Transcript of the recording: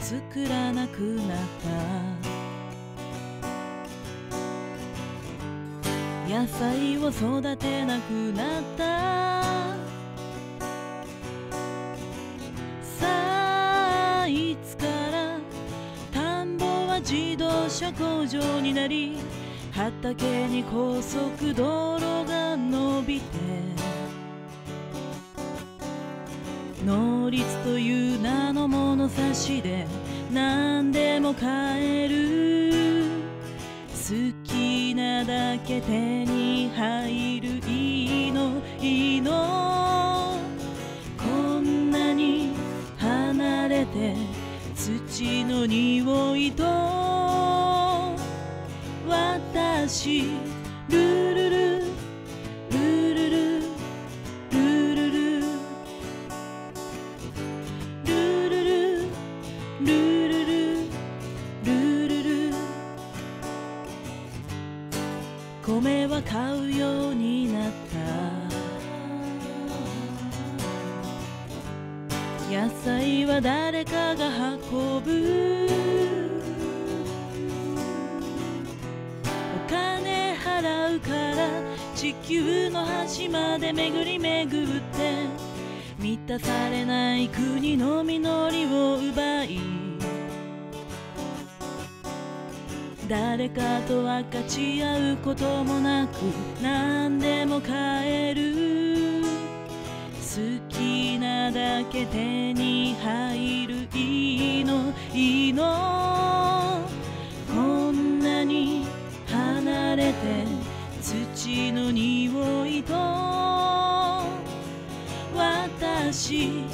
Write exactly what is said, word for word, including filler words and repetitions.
作らなくなった。野菜を育てなくなった。さあいつから田んぼは自動車工場になり、畑に高速道路が伸びて、能率という名の物差しで何でも買える。好きなだけ手に入る。いいのいいの。こんなに離れて土の匂いと私、ルルルルルルルルルルルルルルルルルルル。米は買うようになった。野菜は誰かが運ぶ。お金払うから地球の端まで巡り巡って、満たされない国の実りを奪い、誰かと分かち合うこともなく何でも買える。好きなだけ手に入る。いいのいいの。こんなに離れて土の匂いと私、